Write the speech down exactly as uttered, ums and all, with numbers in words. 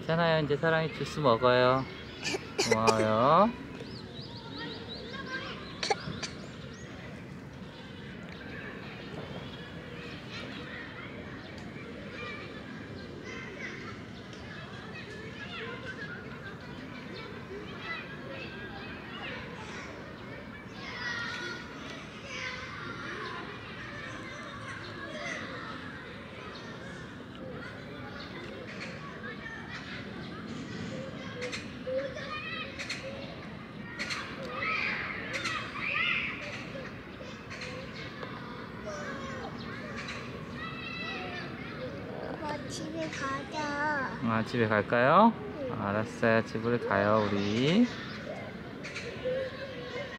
괜찮아요. 이제 사랑이 주스 먹어요. 고마워요. 집에 가자. 아, 집에 갈까요? 알았어요. 집으로 가요, 우리.